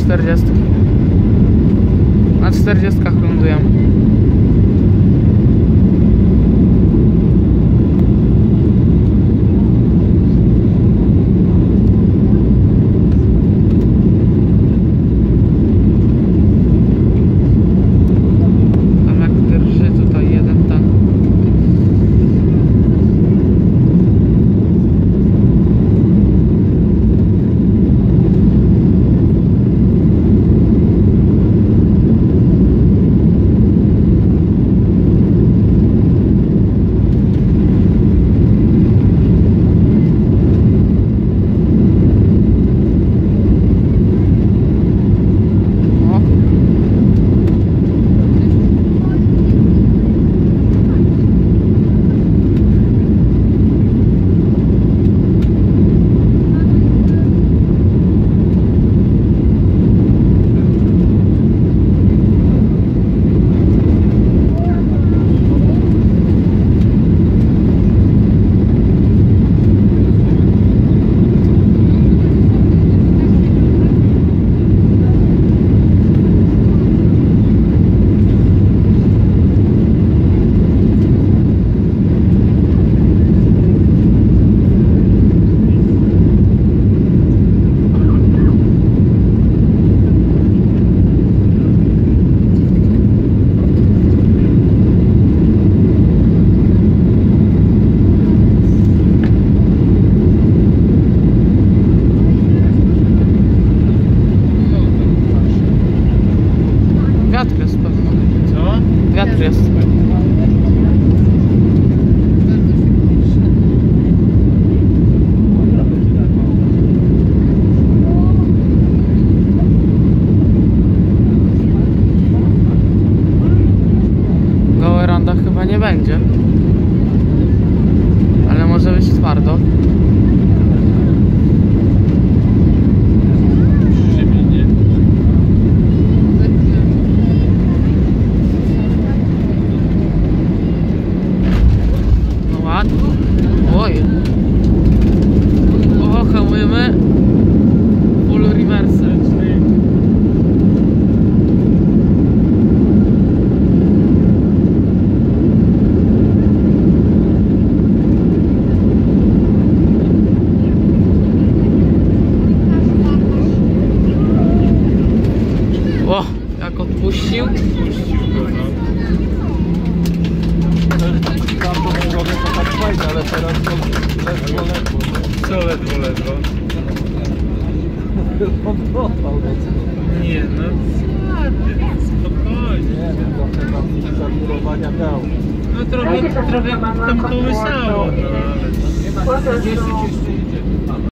40. Na 40 lądujemy. Wiatr jest pewno. Co? Wiatr jest. Gołeranda chyba nie będzie. Ale może być twardo. Oj. O, hamujemy. Full reverse. O, jak odpuścił. Ale teraz to ledwo. Co ledwo? Nie, no spokojnie. Nie, trochę tam zawirowania dał. No trochę tam kołysało, no ale...